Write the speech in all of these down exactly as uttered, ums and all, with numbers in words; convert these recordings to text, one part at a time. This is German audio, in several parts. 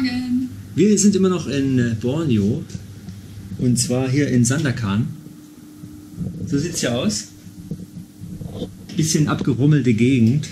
Morgen. Wir sind immer noch in Borneo. Und zwar hier in Sandakan. So sieht es hier aus. Bisschen abgerummelte Gegend.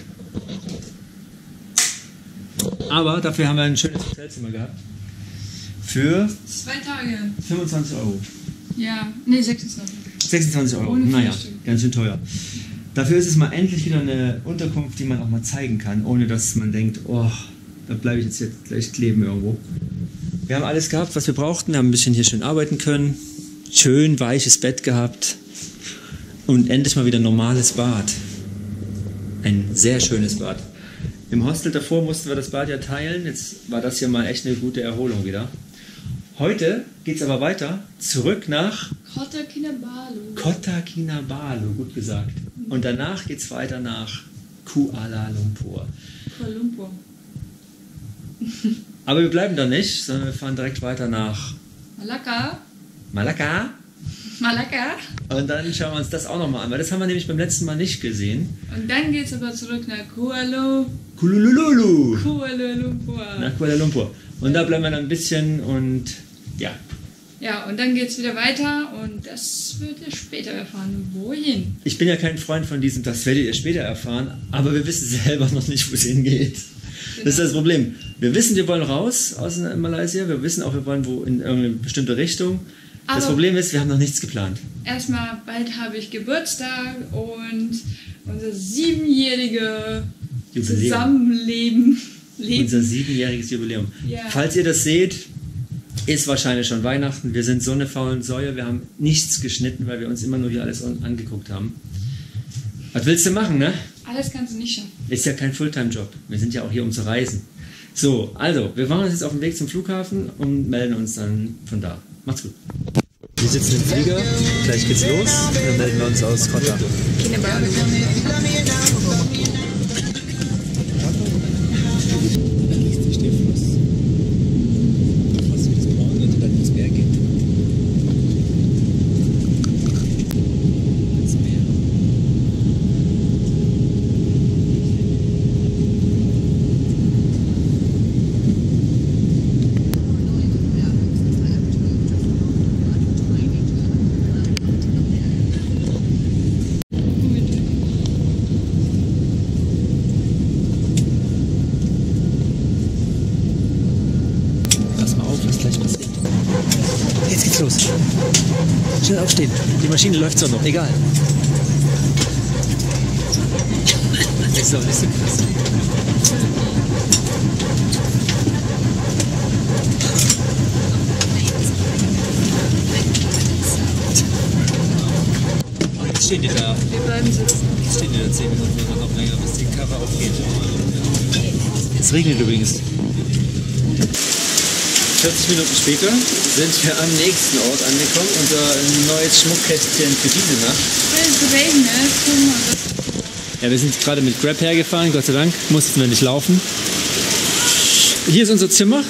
Aber dafür haben wir ein schönes Hotelzimmer gehabt. Für Zwei Tage. fünfundzwanzig Euro. Ja, nee, sechsundzwanzig. sechsundzwanzig Euro, Ohne naja, Frühstück. ganz schön teuer. Dafür ist es mal endlich wieder eine Unterkunft, die man auch mal zeigen kann, ohne dass man denkt, oh, da bleibe ich jetzt, jetzt gleich kleben irgendwo. Wir haben alles gehabt, was wir brauchten, haben ein bisschen hier schön arbeiten können, schön weiches Bett gehabt und endlich mal wieder ein normales Bad. Ein sehr schönes Bad. Im Hostel davor mussten wir das Bad ja teilen, jetzt war das hier mal echt eine gute Erholung wieder. Heute geht es aber weiter, zurück nach Kota Kinabalu. Kota Kinabalu, gut gesagt. Und danach geht es weiter nach Kuala Lumpur. Kuala Lumpur. Aber wir bleiben da nicht, sondern wir fahren direkt weiter nach Malakka. Malakka. Malakka. Und dann schauen wir uns das auch nochmal an, weil das haben wir nämlich beim letzten Mal nicht gesehen. Und dann geht's aber zurück nach Kuala, Kulululu. Kuala Lumpur. Nach Kuala Lumpur. Und da bleiben wir dann ein bisschen und ja. Ja, und dann geht's wieder weiter und das wird ihr später erfahren. Wohin? Ich bin ja kein Freund von diesem, das werdet ihr später erfahren, aber wir wissen selber noch nicht, wo es hingeht. Genau. Das ist das Problem. Wir wissen, wir wollen raus aus Malaysia, wir wissen auch, wir wollen wo in irgendeine bestimmte Richtung. Aber das Problem ist, wir haben noch nichts geplant. Erstmal, bald habe ich Geburtstag und unser siebenjährige Jubiläum. Zusammenleben. Leben. Unser siebenjähriges Jubiläum. Ja. Falls ihr das seht, ist wahrscheinlich schon Weihnachten. Wir sind so eine faulen Säue, wir haben nichts geschnitten, weil wir uns immer nur hier alles angeguckt haben. Was willst du machen, ne? Alles kannst du nicht schaffen. Ist ja kein Fulltime-Job. Wir sind ja auch hier, um zu reisen. So, also, wir machen uns jetzt auf den Weg zum Flughafen und melden uns dann von da. Macht's gut. Wir sitzen im Flieger, gleich geht's los. Dann melden wir uns aus Kota. Kinabalu. Jetzt geht's los. Schnell aufstehen. Die Maschine läuft so noch. Egal. Ist doch ein bisschen krass. Jetzt stehen die da. Wir bleiben sitzen. Jetzt stehen die da zehn Minuten oder noch länger, bis die Karre aufgeht. Es regnet übrigens. vierzig Minuten später sind wir am nächsten Ort angekommen, unser neues Schmuckkästchen für diese Nacht. Es regnet. Guck mal, das Ja, wir sind gerade mit Grab hergefahren, Gott sei Dank, mussten wir nicht laufen. Hier ist unser Zimmer.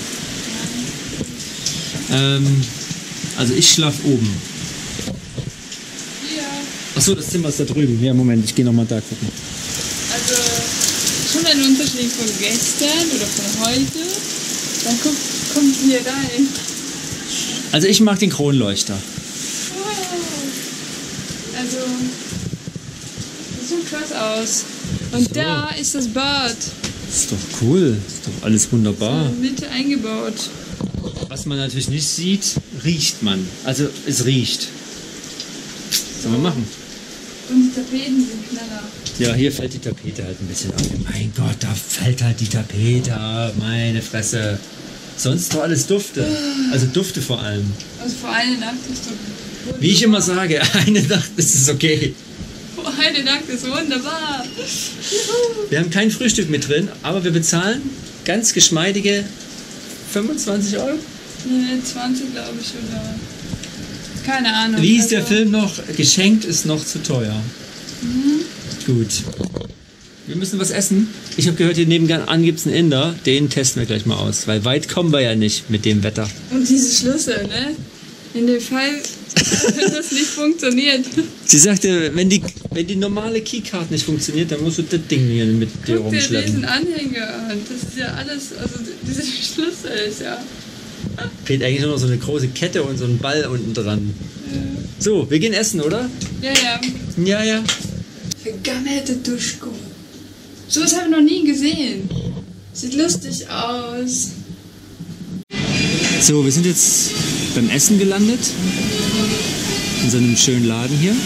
Ähm, also ich schlafe oben. hier. Achso, das Zimmer ist da drüben. Ja, Moment, ich gehe nochmal da gucken. Also schon ein Unterschied von gestern oder von heute. Dann kommt, kommt hier rein. Also ich mag den Kronleuchter. Wow. Also, das sieht krass aus. Und So. da ist das Bad. Das ist doch cool. Das ist doch alles wunderbar. In der Mitte eingebaut. Was man natürlich nicht sieht, riecht man. Also es riecht. Was soll man machen? Und die Tapeten sind knaller. Ja, hier fällt die Tapete halt ein bisschen ab. Mein Gott, da fällt halt die Tapete ab. Meine Fresse. Sonst doch alles Dufte. Also Dufte vor allem. Also für eine Nacht ist doch... Wie ich immer sage, eine Nacht ist es okay. Für eine Nacht ist wunderbar. Juhu. Wir haben kein Frühstück mit drin, aber wir bezahlen ganz geschmeidige fünfundzwanzig Euro. Nee, zwanzig glaube ich oder... Keine Ahnung. Wie ist der also- Film noch? Geschenkt ist noch zu teuer. Mhm. Gut. Wir müssen was essen. Ich habe gehört, hier nebenan gibt es einen Inder. Den testen wir gleich mal aus. Weil weit kommen wir ja nicht mit dem Wetter. Und diese Schlüssel, ne? In dem Fall wenn das nicht funktioniert. Sie sagte, wenn die, wenn die normale Keycard nicht funktioniert, dann musst du das Ding hier mit dir Guck dir rumschleppen. diesen Anhänger an. Das ist ja alles, also diese Schlüssel ist ja... Fehlt eigentlich nur noch so eine große Kette und so ein Ball unten dran. Ja, So, wir gehen essen, oder? ja. ja. Ja, ja. Vergammelte Duschko. So was habe ich noch nie gesehen. Sieht lustig aus. So, wir sind jetzt beim Essen gelandet. In so einem schönen Laden hier.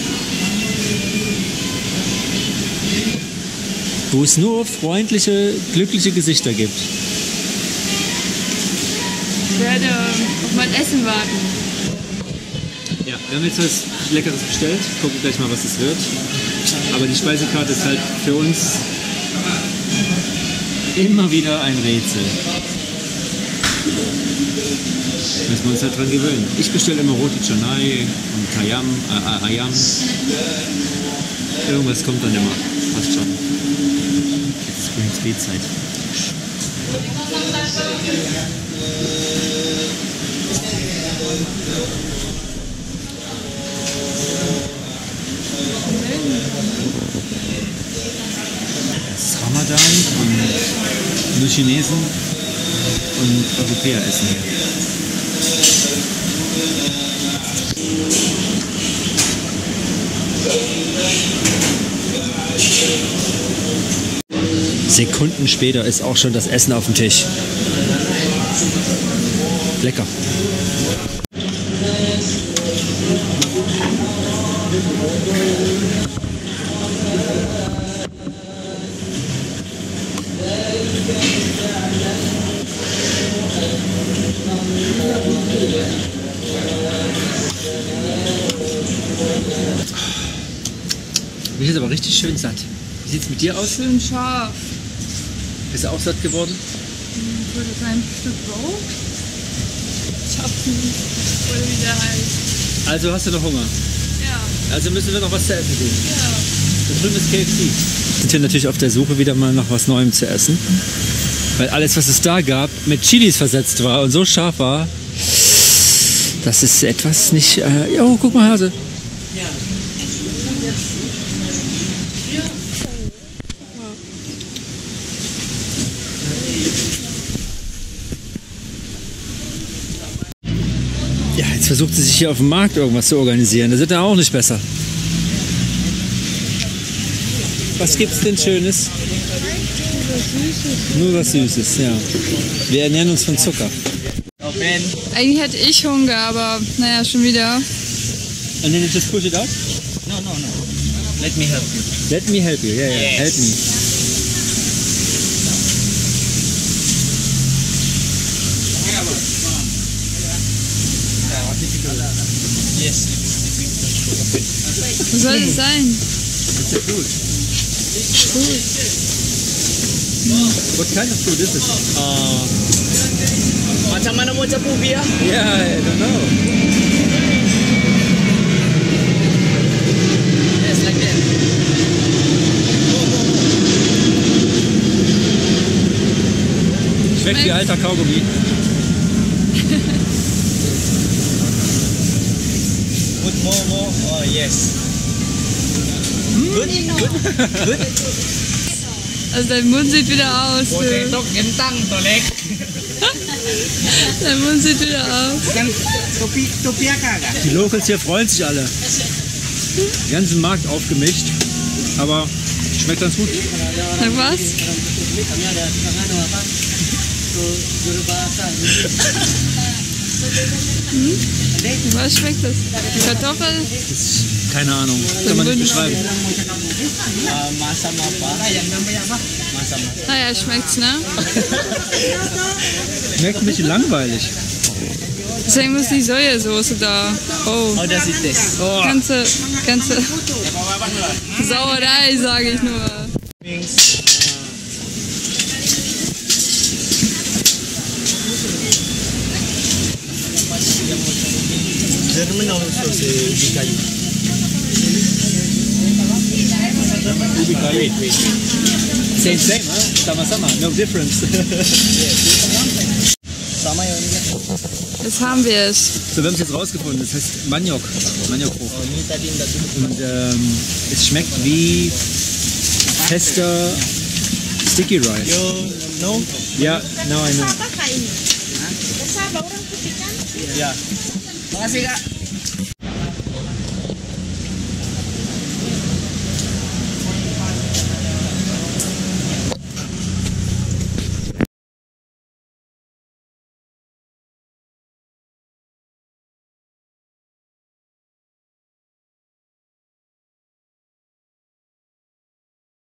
Wo es nur freundliche, glückliche Gesichter gibt. Ich werde auf mein Essen warten. Ja, wir haben jetzt was Leckeres bestellt. Gucken gleich mal, was es wird. Aber die Speisekarte ist halt für uns immer wieder ein Rätsel. Müssen wir uns halt dran gewöhnen. Ich bestelle immer Roti Canai und Kayam, äh, Ayam. Irgendwas kommt dann immer. Passt schon. Jetzt ist übrigens B-Zeit. Es ist Ramadan und nur Chinesen und Europäer essen hier. Sekunden später ist auch schon das Essen auf dem Tisch. Lecker. Mir ist aber richtig schön satt. Wie sieht es mit dir aus? Schön scharf. Bist du auch satt geworden? Ich würde ein Stück Brot schaffen. Oder wie der heißt. Also hast du noch Hunger? Ja. Also müssen wir noch was zu essen geben. Ja. Da drüben ist K F C. Wir sind hier natürlich auf der Suche wieder mal nach was Neuem zu essen. Weil alles, was es da gab, mit Chilis versetzt war und so scharf war, das ist etwas nicht... Äh, oh, guck mal, Hase. Ja, jetzt versucht sie sich hier auf dem Markt irgendwas zu organisieren. Das wird ja auch nicht besser. Was gibt's denn Schönes? Nur was Süßes, ja. Wir ernähren uns von Zucker. Eigentlich hätte ich Hunger, aber naja, schon wieder. And then you just push it out? No, no, no. Let me help you. Let me help you. Yeah, yeah. Yes. Help me. Yes. Was soll das sein? It's a fruit. Fruit. What kind of fruit is it? Uh, macam mana mau capu biar? Yeah, I don't know. Yes, like that. Schmeckt wie alter Kaugummi. Put more, more. Oh, yes. Good, good, good. Also dein Mund sieht wieder aus. Du. Potato kentang tolek. Dein Mund sieht wieder aus. Kan topi topiaka kah? Die Locals hier freuen sich alle. Den ganzen Markt aufgemischt. Aber schmeckt ganz gut. Sag was? Hm? Was schmeckt das? Die Kartoffel? Das ist, keine Ahnung. Kann man nicht beschreiben. Uh, masam apa? Masam. Naja, schmeckt's, ne? Schmeckt ein bisschen langweilig. Deswegen muss die Sojasauce da. Oh. How does it taste? Oh. Ganze, ganze Sauerei, sage ich nur. Means. German also say ubi kayu. Ubi kayu. Wait, wait. Same, same, huh? Sama-sama. No difference. Sama ya ini. Jetzt haben wir es. So, wir haben es jetzt rausgefunden. Das heißt Maniok. Maniokbruch. Und ähm, es schmeckt wie fester Sticky Rice. You know? Ja, now I know. Apa kak ini? Kasaba orang putih kan? Ya. Makasih kak.